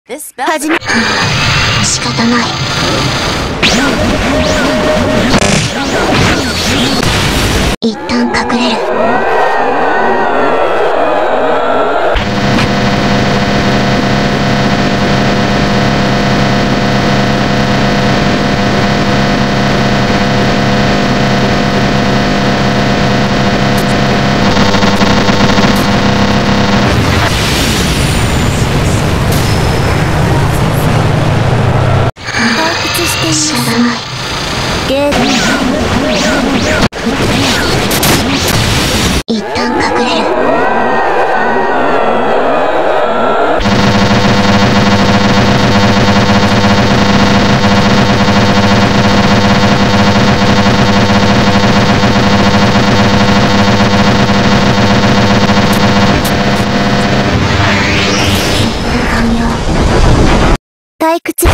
はじめ、仕方ない。一旦隠れる。知らない。ゲート。一旦隠れる。完了。退屈。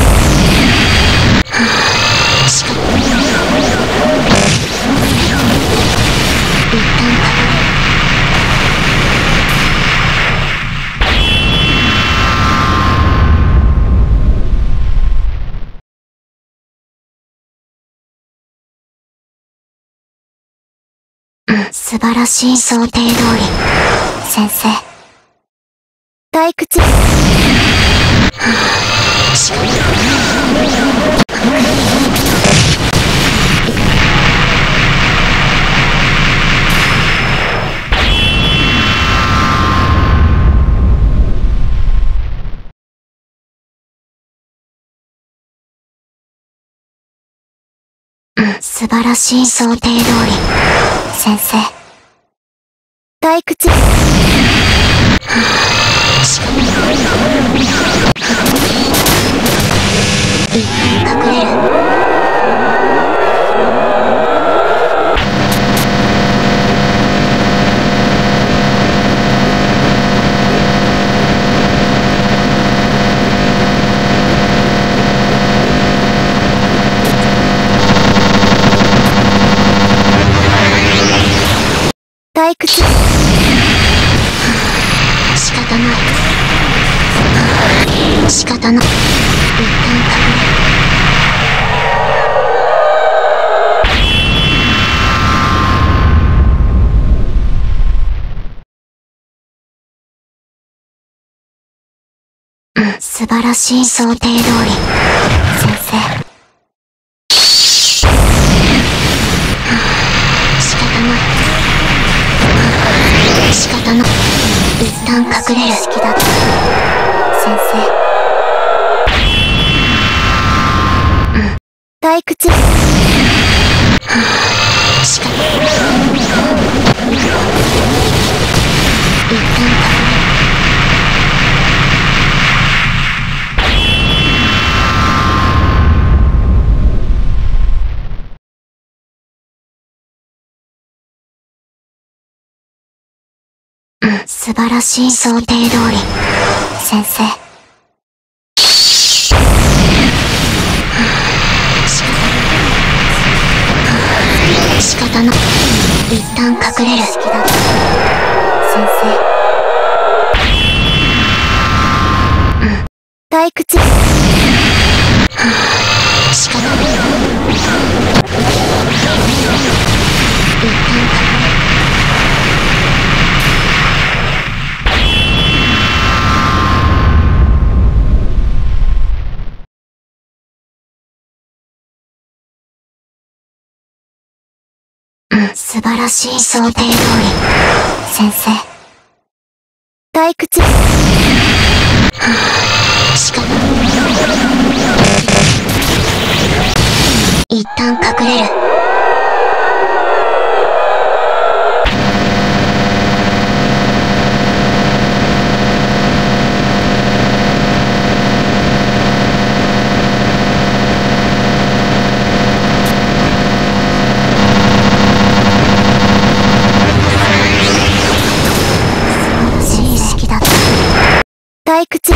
素晴らしい想定通り、先生。退屈。素晴らしい想定通り、先生。退屈。一旦隠れる。退屈。仕方ない。仕方ない。一旦隠れる。素晴らしい想定通り、先生。仕方ない。仕方ない。一旦隠れる。好きだった。先生。退屈。仕方ない。一旦隠れる。素晴らしい想定通り、先生。仕方ない。一旦隠れる。好きだった。先生。退屈。仕方ない。一旦隠れる。素晴らしい想定通り、先生。退屈。仕方ない。一旦隠れる。退屈。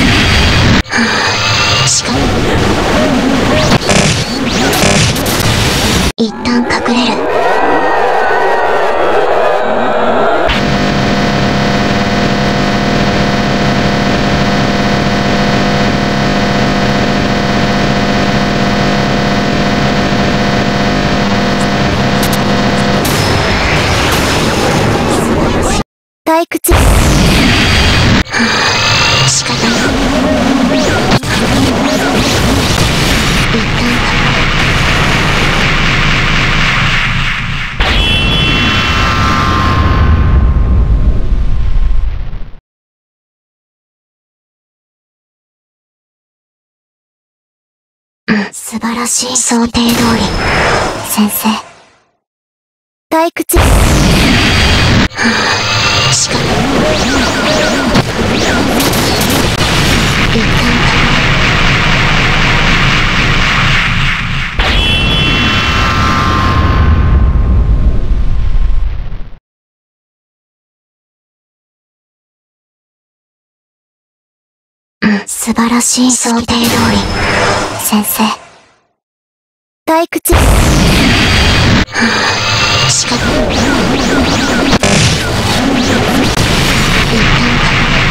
仕方ない。 退屈。仕方ない。一旦素晴らしい。想定通り。先生。退屈。仕方ない。一旦素晴らしい。想定通り。先生。退屈。仕方ない。一旦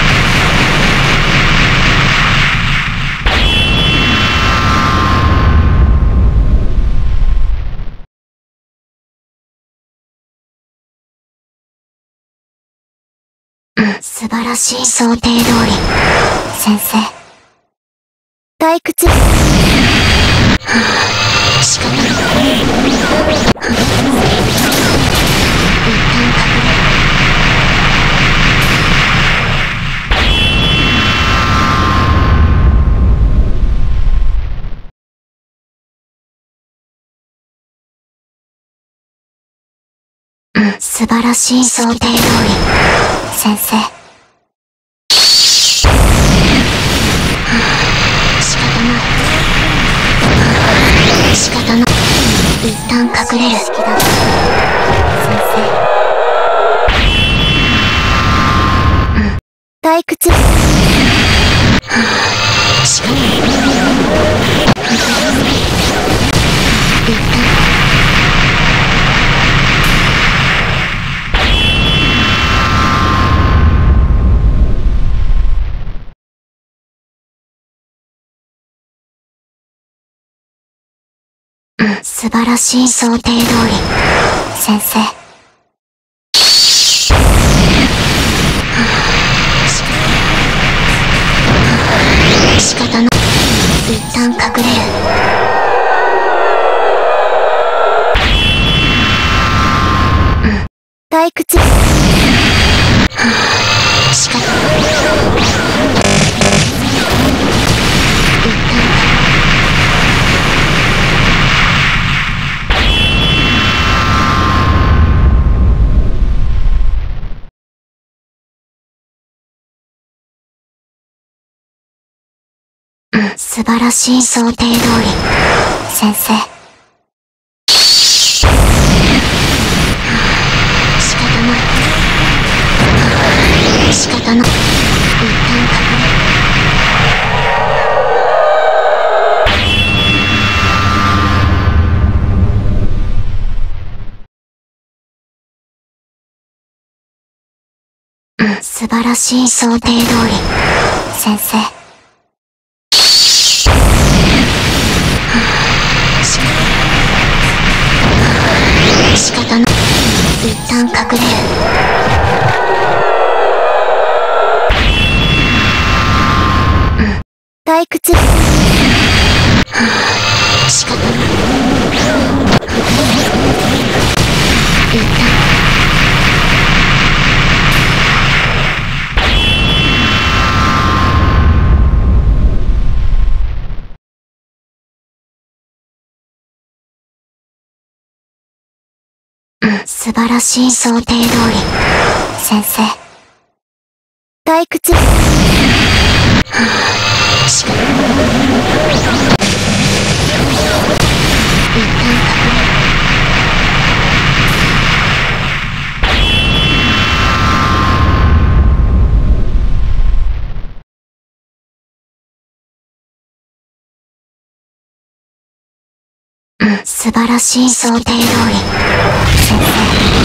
素晴らしい。想定通り。先生。退屈。仕方ない。一旦素晴らしい。想定通り。先生。仕方ない。仕方ない。一旦隠れる。先生。退屈。仕方ない。一旦素晴らしい。想定通り。先生。仕方ない。一旦隠れる。退屈。仕方ない。一旦素晴らしい。想定通り。先生。仕方ない。仕方ない。一旦隠れる。素晴らしい。想定通り。先生。仕方ない。一旦隠れる。退屈。仕方ない。一旦素晴らしい。想定通り。先生。退屈。仕方ない。一旦隠れる。素晴らしい。想定通り。先生。